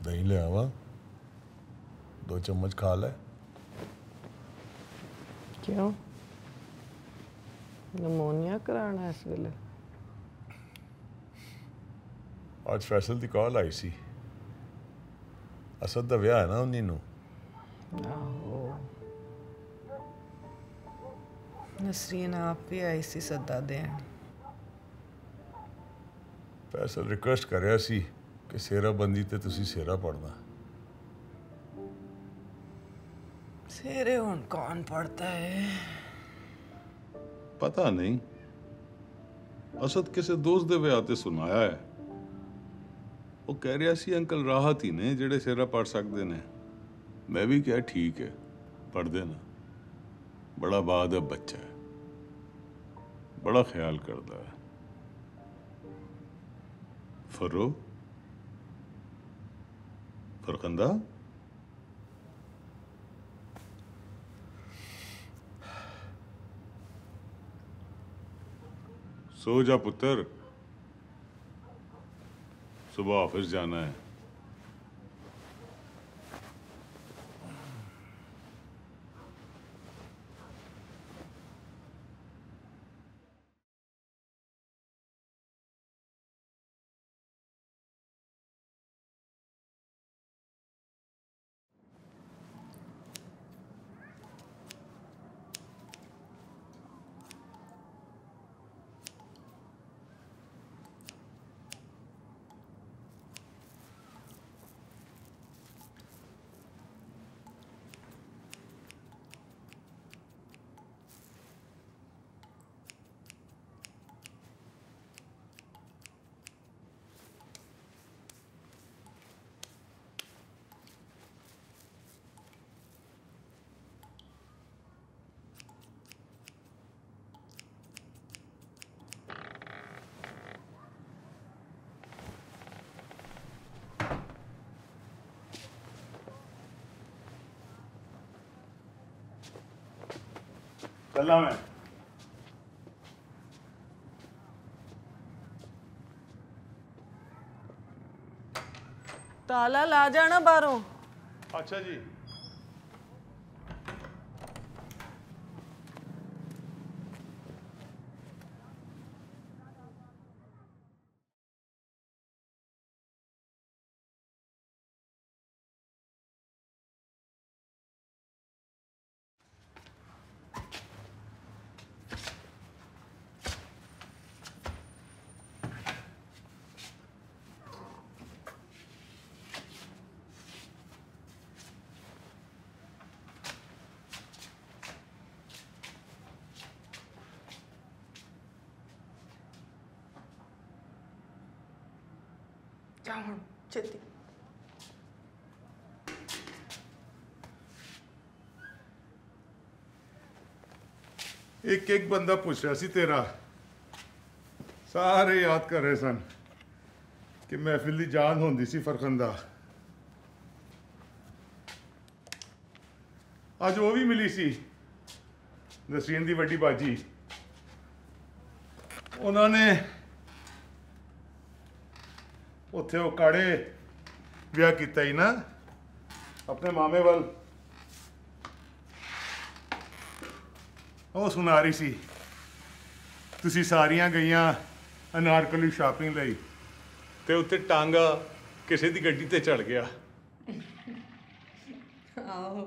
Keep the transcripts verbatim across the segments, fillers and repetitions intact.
दही ले आवा, दो चम्मच खा ले। क्यों नमोनिया कराना इस वेले? आज फैसल दी कॉल आई सी, असद दा विआह है ना उन्हीं नू। आहो नसरीन आप भी आई सी सदा देन। फैसल रिक्वेस्ट कर रहा सी कि सेरा बंदी ते तुसी सेरा पढ़ना। सेरे हुन कौन पढ़ता है? पता नहीं, असद किसी दोस्त दे विआह ते सुनाया है। वो कह रहा सी अंकल राहत ही ने जेड़े सेरा पढ़ सकते ने। मैं भी क्या ठीक है, पढ़ देना। बड़ा बाअदब बच्चा है, बड़ा ख्याल करता है। फरो फरखंदा सो जा पुत्र, सुबह ऑफिस जाना है। चला मैं। ताला ला जाना बाहरों। अच्छा जी। जाओ छेती। एक एक बंदा पूछ रहा सी तेरा, सारे याद कर रहे सन कि महफिल दी जान होंदी सी फरखंदा। आज वो भी मिली सी नसरीन दी वड्डी बाजी। उन्होंने उत्थे वो काड़े विआह किया ही ना अपने मामे वाल। वो सुना रही सी तुसी सारियां गईयां अनारकली शॉपिंग लई ते उत्ते टांगा किसी दी गड्डी ते चढ़ गया। आओ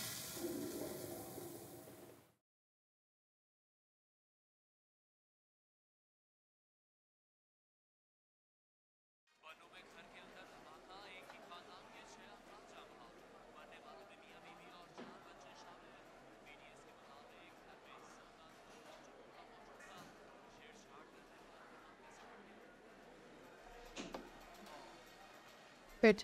फिर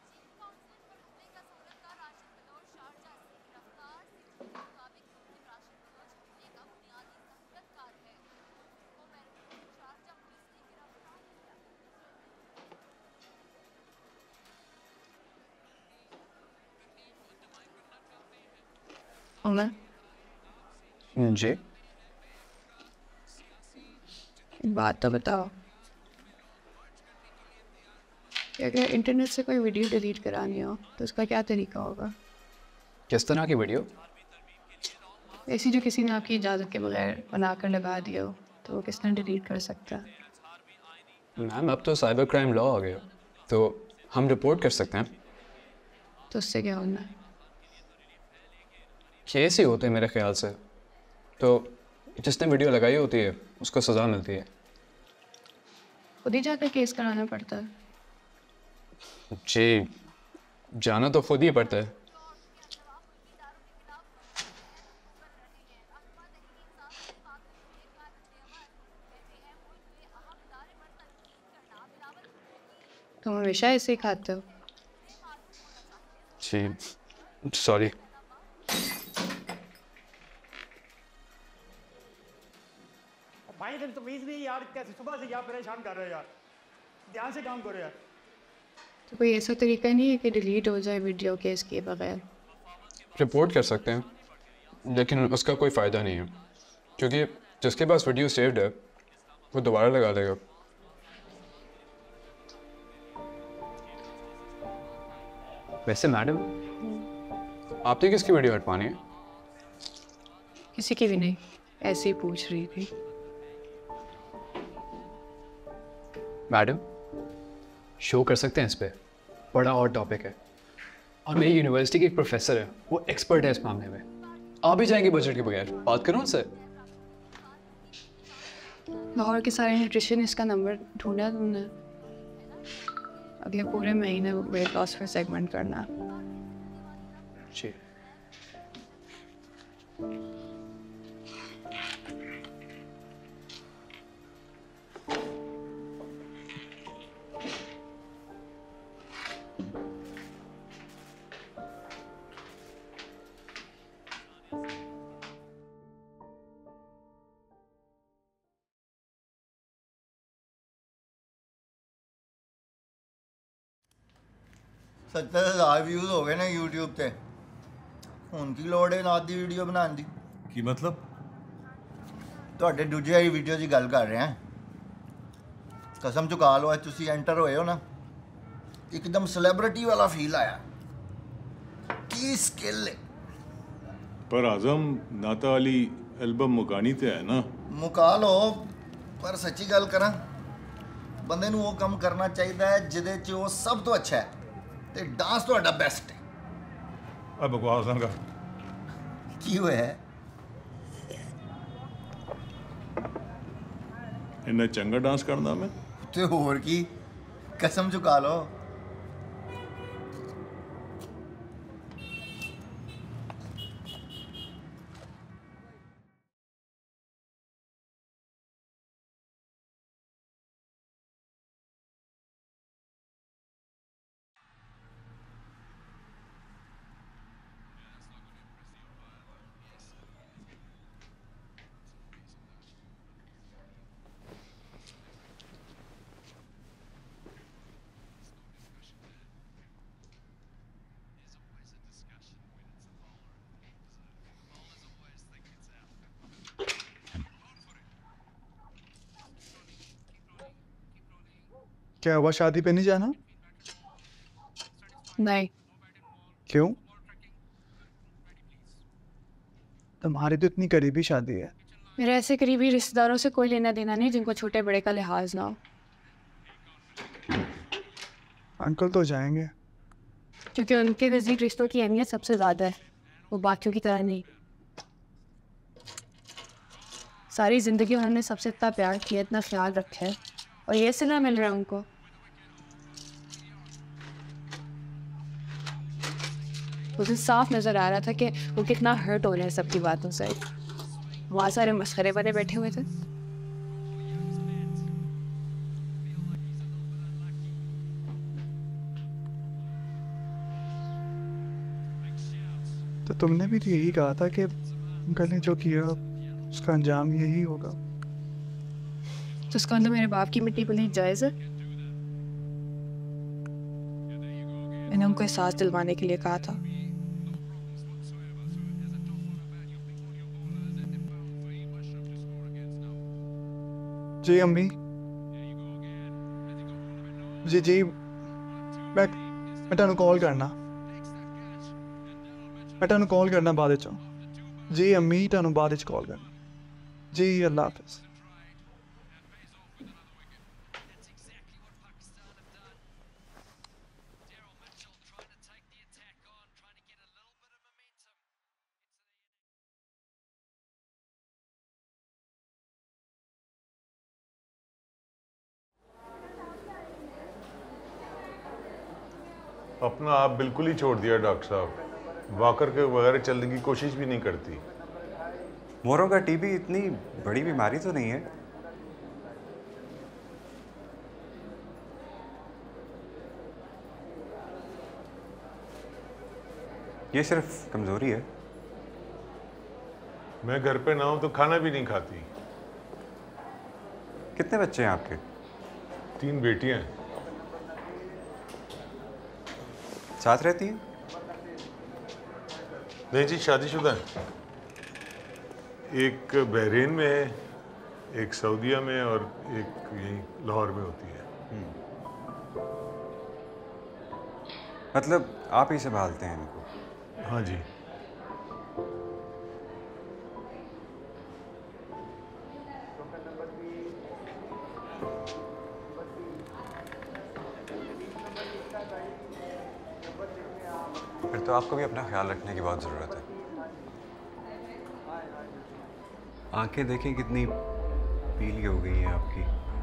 जी बात तो बताओ। कि अगर इंटरनेट से कोई वीडियो डिलीट करानी हो तो उसका क्या तरीका होगा? किस तरह की वीडियो? ऐसी जो किसी ने आपकी इजाज़त के बगैर बनाकर लगा दिया हो, तो वो किसने डिलीट कर सकता है? मैम अब तो साइबर क्राइम लॉ आ गया, तो हम रिपोर्ट कर सकते हैं। तो उससे क्या होना है? केस ही होते हैं मेरे ख्याल से, तो जिसने वीडियो लगाई होती है उसको सज़ा मिलती है। खुद ही जाकर केस कराना पड़ता है? जी, जाना तो खुद ही पड़ता है। तुम हमेशा ऐसे ही खाते हो? जी, सॉरी। भाई दिन तमीज़ नहीं यार, कैसे सुबह से क्या परेशान कर रहे हो यार, ध्यान से काम करो यार। तो कोई ऐसा तरीका नहीं है कि डिलीट हो जाए वीडियो केस के बगैर? रिपोर्ट कर सकते हैं, लेकिन उसका कोई फ़ायदा नहीं है, क्योंकि जिसके पास वीडियो सेव्ड है वो दोबारा लगा देगा। वैसे मैडम, आपने किसकी वीडियो हटवानी है? किसी की भी नहीं, ऐसे ही पूछ रही थी। मैडम, शो कर सकते हैं इस पे, बड़ा और टॉपिक है, और मेरी यूनिवर्सिटी की एक प्रोफेसर है, वो एक्सपर्ट है इस मामले में। आप भी जाएंगे बजट के बगैर? बात करो उनसे। लाहौर के सारे न्यूट्रिशनिस्ट का नंबर ढूंढा तुमने? अगले पूरे महीने वेट लॉस पर सेगमेंट करना। जी। सत्तर हज़ार व्यूज़ हो गए ने यूट्यूब ते। ਹੁਣ ਕੀ ਲੋੜ ਹੈ ਨਾਦ ਦੀ ਵੀਡੀਓ ਬਣਾਉਣ ਦੀ? ਕੀ ਮਤਲਬ? ਤੁਹਾਡੇ ਦੂਜੇ ਵਾਲੀ ਵੀਡੀਓ ਦੀ ਗੱਲ ਕਰ ਰਿਹਾ। ਕਸਮ ਚੁਕਾ ਲਓ, ਅੱਜ ਤੁਸੀਂ ਐਂਟਰ ਹੋਏ ਹੋ ਨਾ, ਇੱਕਦਮ ਸੈਲੀਬ੍ਰਿਟੀ ਵਾਲਾ ਫੀਲ ਆਇਆ। ਕੀ ਸਕਿੱਲ ਹੈ। पर आजम नाता वाली एल्बम मुकानी ते है ना? ਮੁਕਾ ਲਓ, ਪਰ ਸੱਚੀ ਗੱਲ ਕਰਾਂ, ਬੰਦੇ ਨੂੰ ਉਹ ਕੰਮ ਕਰਨਾ ਚਾਹੀਦਾ ਹੈ ਜਿਹਦੇ 'ਚ ਉਹ ਸਭ ਤੋਂ ਅੱਛਾ ਹੈ, ਤੇ ਡਾਂਸ ਤੁਹਾਡਾ ਬੈਸਟ ਹੈ। ਆ ਬਕਵਾਸ ਨਾ ਕਰ। ਕੀ ਹੋਇਆ? इन्ना चंगा डांस करना मैं? ਤੇ ਹੋਰ ਕੀ, ਕਸਮ ਚੁਕਾ ਲਓ। क्या हुआ, शादी पे नहीं जाना? नहीं। क्यों? तुम्हारी तो इतनी करीबी शादी है। मेरे ऐसे करीबी रिश्तेदारों से कोई लेना देना नहीं जिनको छोटे बड़े का लिहाज ना हो। अंकल तो जाएंगे, क्योंकि उनके नज़दीक रिश्तों की अहमियत सबसे ज़्यादा है, वो बाकियों की तरह नहीं। सारी ज़िंदगी उन्होंने सबसे इतना प्यार किया, इतना ख्याल रखा है, और ये सिला मिल रहा है उनको। उसे साफ नज़र आ रहा था कि वो कितना हर्ट हो रहा है सबकी बातों से। वहाँ सारे मस्खरे वाले बैठे हुए थे। तो तुमने भी तो यही कहा था कि अंकल ने जो किया उसका अंजाम यही होगा। तो उसका मतलब मेरे बाप की मिट्टी पलीत जायज़ है? मैंने उनको एहसास दिलवाने के लिए कहा था। जी अम्मी, जी जी मैं मैं तुहानू कॉल करना मैं तुहानू कॉल करना बाद चो जी अम्मी तुहानू बाद च कॉल करना जी अल्लाह हाफिज़। अपना आप बिल्कुल ही छोड़ दिया डॉक्टर साहब, वॉकर के बगैर चलने की कोशिश भी नहीं करती। मोरों का टीबी इतनी बड़ी बीमारी तो नहीं है। ये सिर्फ कमजोरी है। मैं घर पे ना हूं तो खाना भी नहीं खाती। कितने बच्चे हैं आपके? तीन बेटियां हैं। साथ रहती हैं? नहीं जी, शादीशुदा है। एक बहरीन में है, एक सऊदीया में और एक यहीं लाहौर में होती है। मतलब आप ही संभालते हैं इनको? हाँ जी। फिर तो आपको भी अपना ख्याल रखने की बहुत ज़रूरत है। आंखें देखें कितनी पीली हो गई हैं आपकी।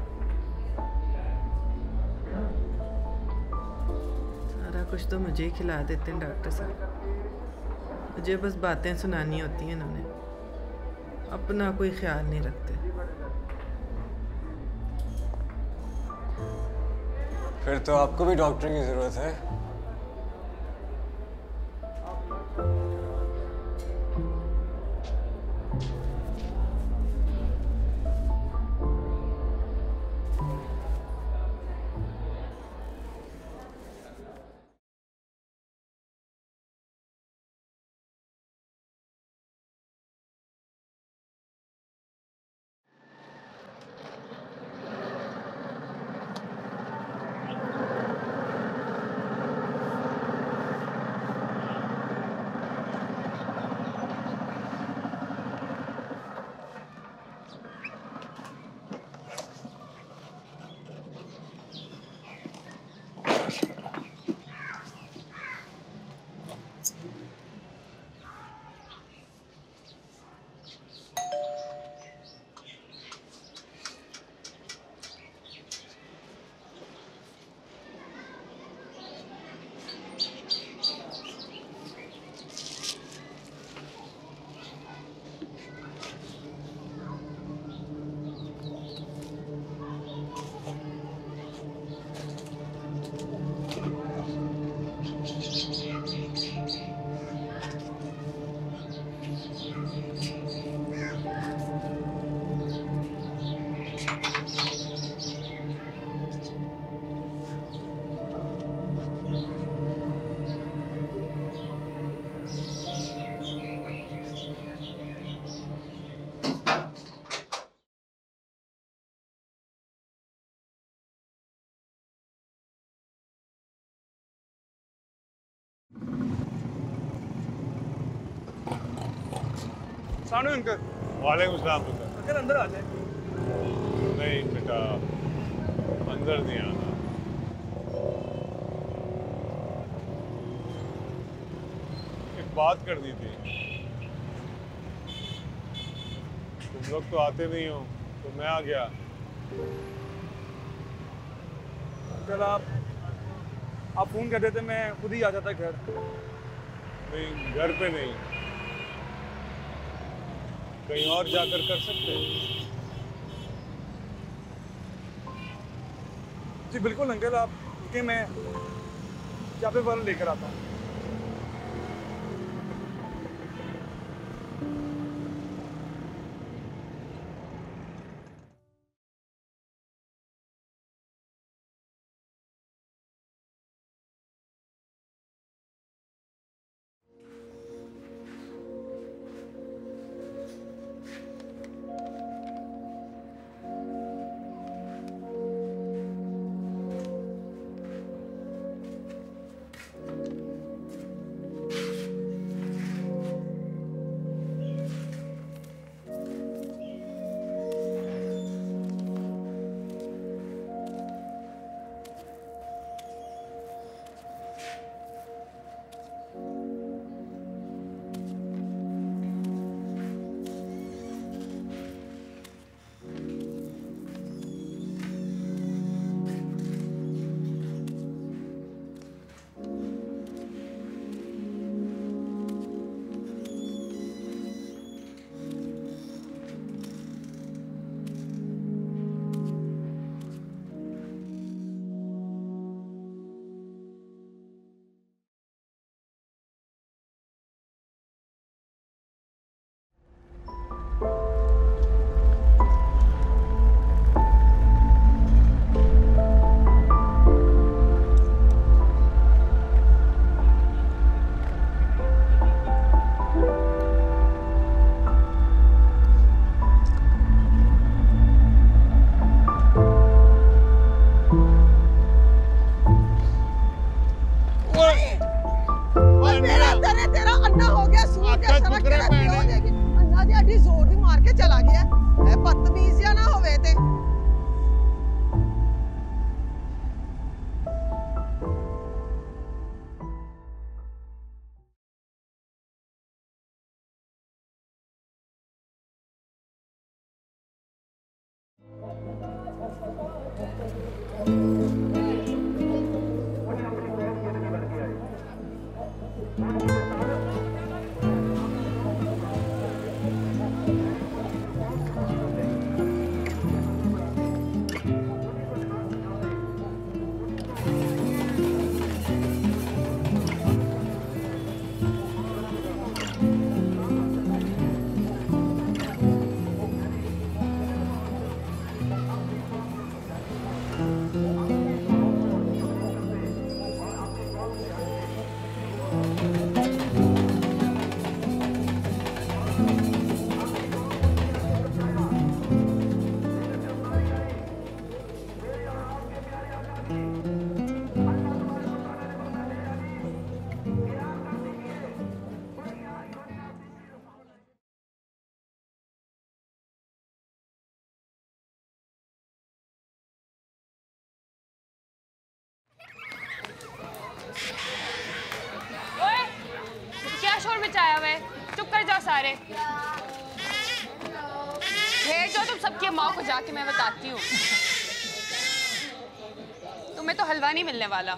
सारा कुछ तो मुझे ही खिला देते हैं डॉक्टर साहब। मुझे बस बातें सुनानी होती हैं इन्होंने, अपना कोई ख्याल नहीं रखते। फिर तो आपको भी डॉक्टर की ज़रूरत है। सामने अंकल। वालेकुम सलाम अंकल। अंकल अंदर आ जाए। नहीं बेटा, अंदर नहीं आना। एक बात करनी थी। तुम लोग तो आते नहीं हो तो मैं आ गया। अंकल आप आप फोन कर देते, मैं खुद ही आ जाता घर। नहीं, घर पे नहीं, कहीं और जाकर कर सकते हैं। जी बिल्कुल अंकल, आप रुके, मैं यहाँ पे वाला लेकर आता हूँ। मचाया हुआ है। चुप कर जाओ सारे। भेज दो तुम सबकी माँ को जाके, मैं बताती हूँ। तुम्हें तो हलवा नहीं मिलने वाला।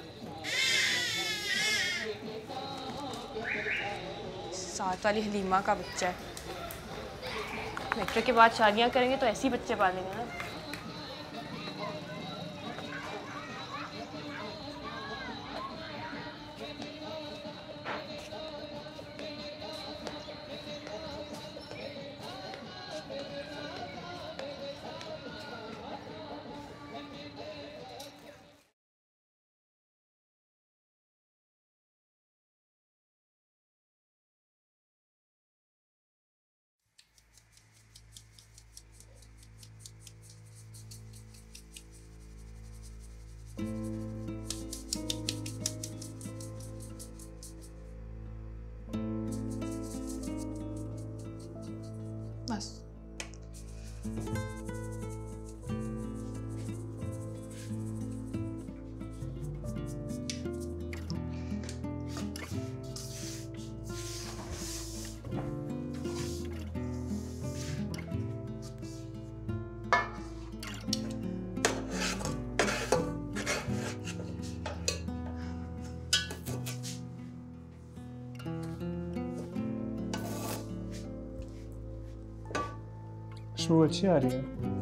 साथ वाली हलीमा का बच्चा है। मेट्रो के बाद शादियां करेंगे तो ऐसे ही बच्चे पालेंगे ना। बस खुशबू अच्छी आ रही है।